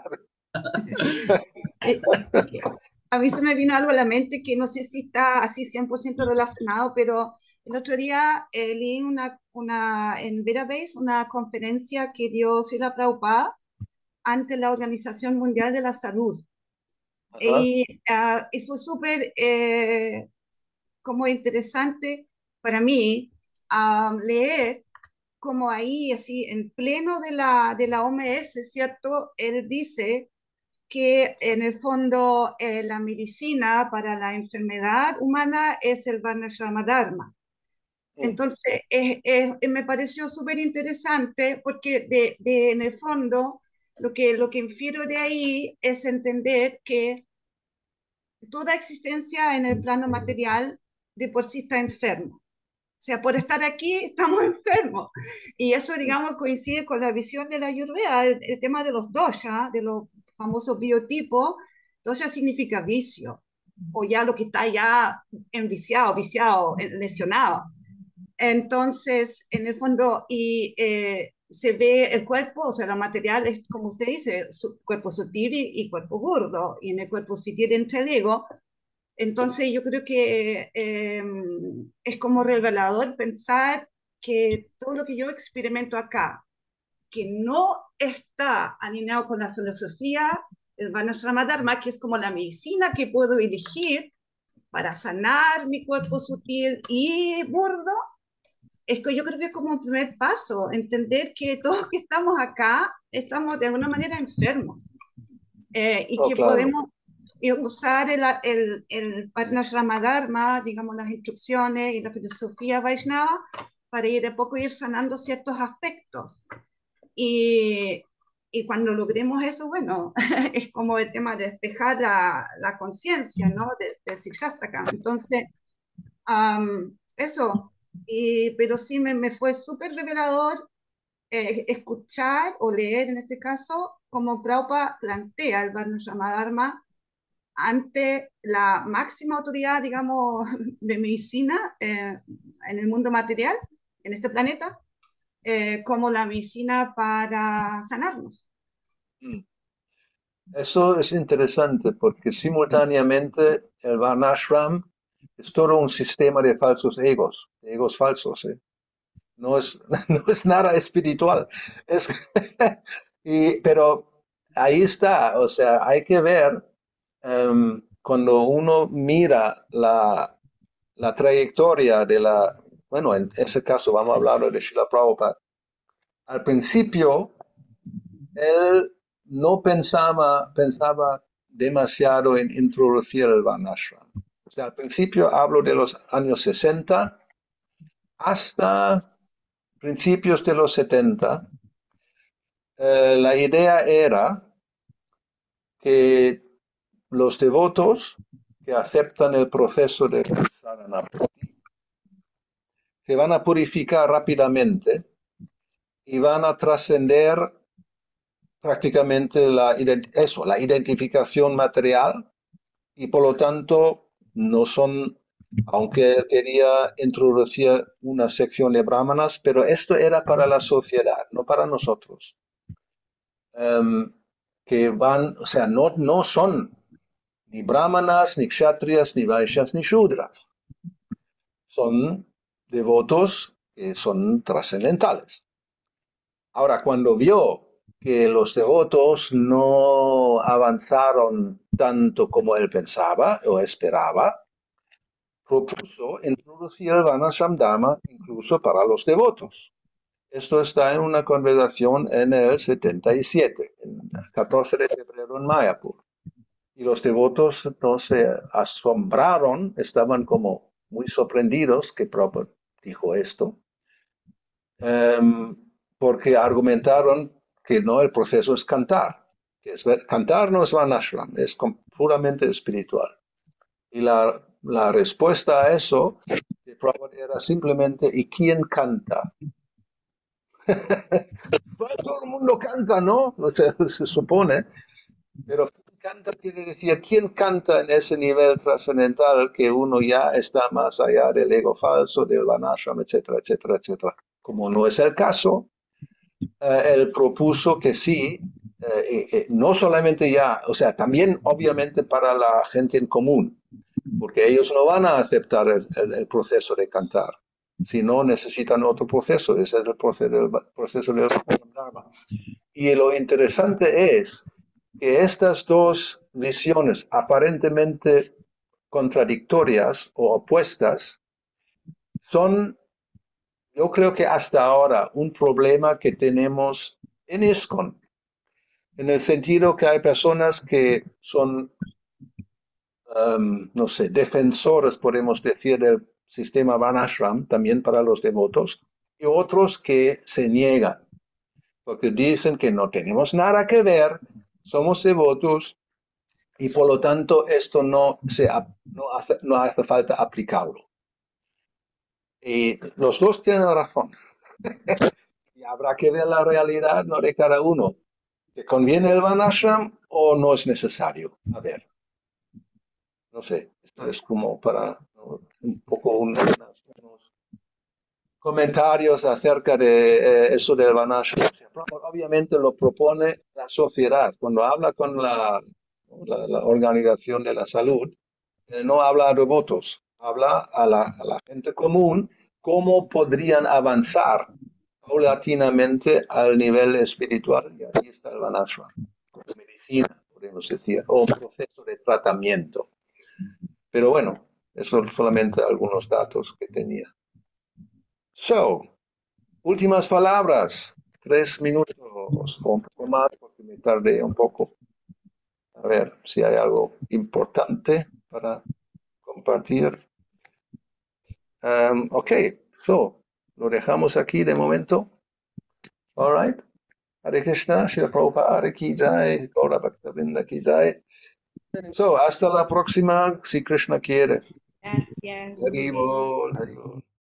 Speaker 2: Ay, que a mí se me vino algo a la mente que no sé si está así cien por ciento relacionado, pero el otro día eh, leí una, una, en Verabase una conferencia que dio Srila Prabhupada ante la Organización Mundial de la Salud. Y, uh, y fue súper eh, como interesante para mí um, leer como ahí, así, en pleno de la, de la O M S, ¿cierto? Él dice que en el fondo eh, la medicina para la enfermedad humana es el Varnashrama Dharma. Entonces, eh, eh, me pareció súper interesante porque de, de, en el fondo lo que, lo que infiero de ahí es entender que toda existencia en el plano material de por sí está enfermo. O sea, por estar aquí estamos enfermos. Y eso, digamos, coincide con la visión de la Ayurveda, el, el tema de los dosha, de los famosos biotipos. Dosha significa vicio, o ya lo que está ya enviciado, viciado, lesionado. Entonces, en el fondo, y eh, se ve el cuerpo, o sea, lo material es, como usted dice, su, cuerpo sutil y, y cuerpo gordo, y en el cuerpo sutil entra el ego. Entonces, yo creo que eh, es como revelador pensar que todo lo que yo experimento acá, que no está alineado con la filosofía del Varnashrama Dharma, que es como la medicina que puedo elegir para sanar mi cuerpo sutil y burdo, es que yo creo que es como un primer paso, entender que todos que estamos acá estamos de alguna manera enfermos eh, y
Speaker 1: Oh,
Speaker 2: que
Speaker 1: claro.
Speaker 2: podemos usar el, el, el Varnashrama Dharma, digamos, las instrucciones y la filosofía Vaishnava para ir de poco ir sanando ciertos aspectos. Y, y cuando logremos eso, bueno, es como el tema de despejar la, la conciencia, ¿no? De, de Sikshastaka. Entonces, um, eso. Y, pero sí me, me fue súper revelador eh, escuchar o leer, en este caso, cómo Prabhupada plantea el Varnashrama Dharma ante la máxima autoridad, digamos, de medicina eh, en el mundo material, en este planeta, eh, como la medicina para sanarnos.
Speaker 1: Eso es interesante porque simultáneamente el Varnashram es todo un sistema de falsos egos, de egos falsos. ¿eh? No, es, no es nada espiritual. Es, y, pero ahí está, o sea, hay que ver um, cuando uno mira la, la trayectoria de la, bueno, en ese caso vamos a hablar de Srila Prabhupada. Al principio, él no pensaba, pensaba demasiado en introducir el Varnashram. O sea, al principio hablo de los años sesenta hasta principios de los setenta. Eh, la idea era que los devotos que aceptan el proceso de Saranapati se van a purificar rápidamente y van a trascender prácticamente la, eso, la identificación material y por lo tanto no son, aunque él quería introducir una sección de brahmanas, pero esto era para la sociedad, no para nosotros. Um, que van, o sea, no, no son ni brahmanas, ni kshatriyas, ni vaishyas, ni shudras. Son devotos que son trascendentales. Ahora, cuando vio que los devotos no avanzaron tanto como él pensaba o esperaba, propuso introducir el Varnashram Dharma incluso para los devotos. Esto está en una conversación en el setenta y siete, el catorce de febrero en Mayapur. Y los devotos no se asombraron, estaban como muy sorprendidos que Prabhupada dijo esto, um, porque argumentaron que no, el proceso es cantar. Que es, cantar no es Varnashram, es puramente espiritual. Y la, la respuesta a eso de Prabhupada era simplemente, ¿y quién canta? Todo el mundo canta, ¿no? O sea, se supone. Pero canta quiere decir, ¿quién canta en ese nivel trascendental que uno ya está más allá del ego falso, del Varnashram, etcétera, etcétera, etcétera? Como no es el caso, eh, él propuso que sí, eh, eh, no solamente ya, o sea, también obviamente para la gente en común, porque ellos no van a aceptar el, el, el proceso de cantar. Si no, necesitan otro proceso. Ese es el proceso del, proceso del Dharma. Y lo interesante es que estas dos visiones aparentemente contradictorias o opuestas son, yo creo que hasta ahora, un problema que tenemos en ISKCON, en el sentido que hay personas que son, um, no sé, defensores, podemos decir, del sistema Varnashram, también para los devotos, y otros que se niegan, porque dicen que no tenemos nada que ver, somos devotos, y por lo tanto esto no, se, no, hace, no hace falta aplicarlo. Y los dos tienen razón. Y habrá que ver la realidad, no de cada uno. ¿Te conviene el Varnashram o no es necesario? A ver. No sé, esto es como para, ¿no?, un poco un, unos comentarios acerca de eh, eso del Varnashram. Obviamente lo propone la sociedad. Cuando habla con la, la, la Organización de la Salud, eh, no habla a devotos, habla a la, a la gente común cómo podrían avanzar paulatinamente al nivel espiritual. Y aquí está el Varnashram, como medicina, podemos decir, o un proceso de tratamiento. Pero bueno, eso son solamente algunos datos que tenía. So, últimas palabras, tres minutos o un poco más, porque me tardé un poco. A ver si hay algo importante para compartir. Um, ok, so, lo dejamos aquí de momento. All right. Hare Krishna, Srila Prabhupada, Hare Ki Jai, Gaura Bhaktavinda Ki Jai. So, hasta la próxima, si Krishna quiere.
Speaker 3: Gracias.
Speaker 1: Hari Bol, Hari Bol.